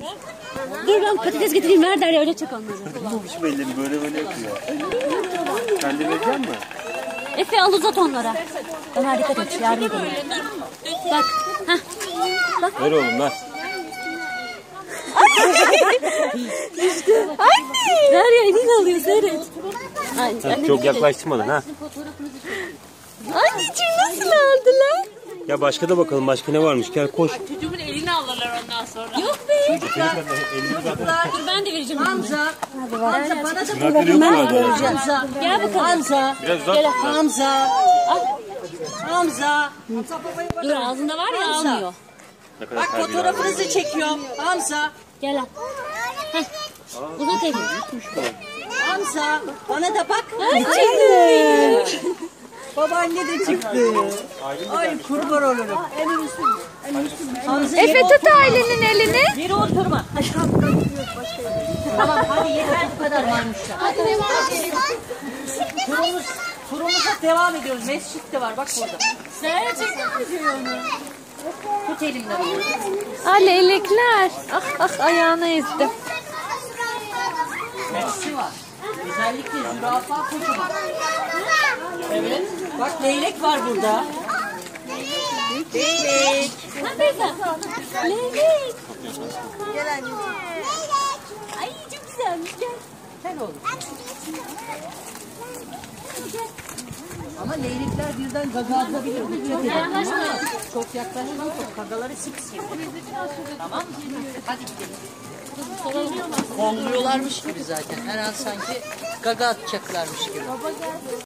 Dur ben patates getireyim. Ver Derya öyle çek onları. Bu biçim ellerini böyle yapıyor. Sen de verecek misin? Efe al uzat onlara. Ömer dikkat et. Yardım edelim. Bak. Heh. Bak. Ver oğlum ver. Anne. Derya elini alıyor seyret. Sen çok yaklaştırmadın ha. Anneciğim nasıl aldılar? Ya başka da bakalım. Başka ne varmış? Gel koş. Çocuğumun elini alırlar ondan sonra. Yok be. Dur ben de vereceğim. Hamza. Hamza bana da Tırnakları yok mu? Hamza. Gel bakalım. Hamza. Biraz uzak. Gel. Hamza. Hamza. Dur ağzında var ya almıyor. Ne kadar Bak terbiyeli fotoğrafınızı çekiyorum. Hamza. Gel al. Heh. Uzat elini. Hamza. Bana da bak. Babaanne de çıktı. Ay kurban olurum. Hamza Efe tut ailenin elini. yere oturma. Tamam hadi yeter bu kadar varmışlar. Turumuza devam ediyoruz. Mescit de var bak burada. Tut elimden. Leylekler. Ah ah ayağını ezdim. Hepsi var. Özellikle zürafa kocaman. Evet. Bak leylek var burada. Leylek. Ha Beyza. Leylek. Gel anne. Ay çok güzelmiş gel. Gel oğlum. Ama leylekler birden gaga atabilir. Dikkat edin. Yaklaşma. Çok yaklaşma. Gagaları sık sık. Tamam mı? Hadi gidelim. Kolluyorlarmış gibi zaten. Her an sanki gaga atacaklarmış gibi.